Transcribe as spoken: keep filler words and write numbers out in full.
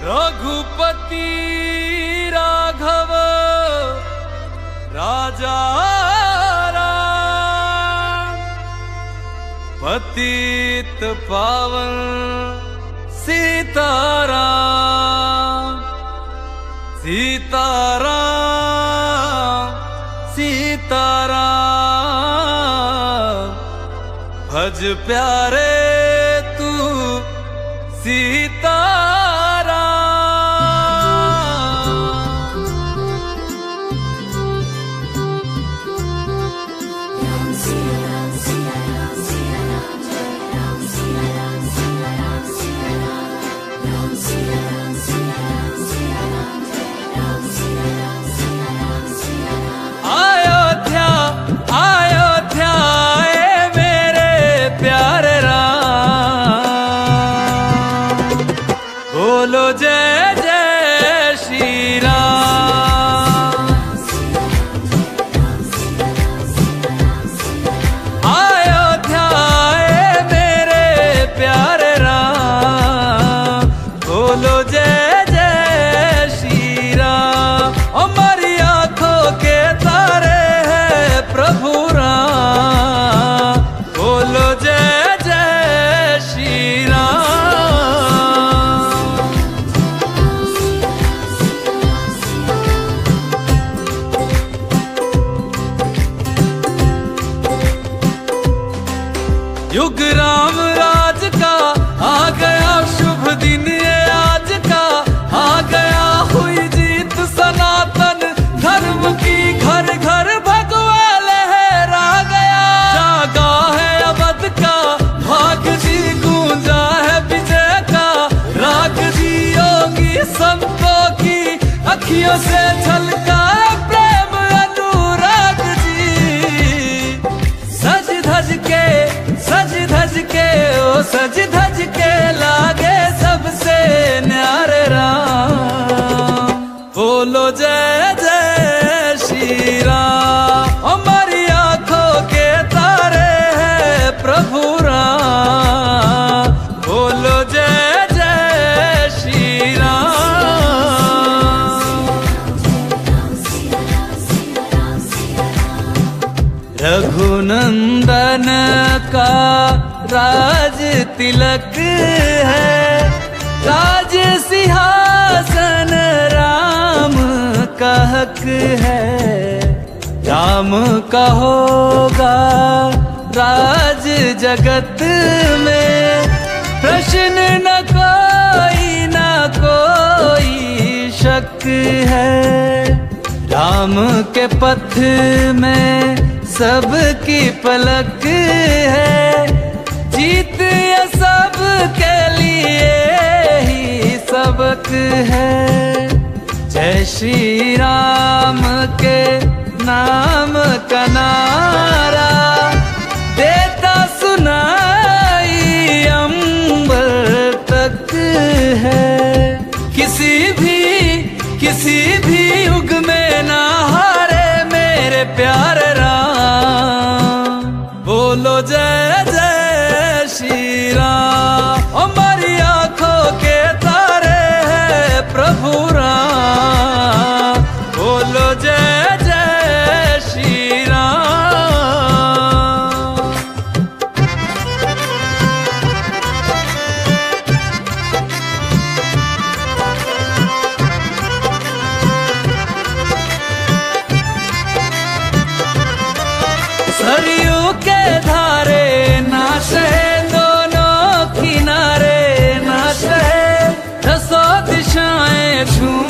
रघुपति राघव राजा राम, पतित पावन सीताराम सीताराम सीताराम। भज प्यारे तू सीताराम। अयोध्या अयोध्या ए मेरे प्यारे राम, बोलो जय जय श्री राम। अयोध्या ए मेरे प्यारे राम, बोलो जय जय श्री राम। हमारी आंखों के तारे हैं प्रभु राम, बोलो जय जय श्री राम। युग राम राज का आ गया शुभ दिन ये आज का, आ गया हुई जीत सनातन धर्म की, घर घर भगवा लहरा गया। जागा है अवध का भाग जी, गूंजा है विजय का राग जी। योगी संतों की अखियों से झलका प्रेम अनुराग जी। सज धज के सज धज के ओ सज धज के लागे सबसे न्यारे राम, बोलो जय जय श्री राम। हमारी आंखों के तारे हैं प्रभु राम, बोलो जय जय श्री राम। रघुनंदन का राज तिलक है, राज सिंहासन राम का हक है। राम का होगा राज जगत में, प्रश्न न कोई न कोई शक है। राम के पथ में सबकी पलक है, जीत ये सब के लिए ही सबक है। जय श्री राम के नाम का नारा देता सुनाई अंबर तक है। किसी भी किसी भी युग में ना हारे मेरे प्यारे राम, बोलो जय जय श्री राम। हमारी आंखों के तारे हैं प्रभु राम, बोलो जय जय श्री राम। सरयू के धारे नाश है दोनों किनारे, नाश है दसों दिशाएं छू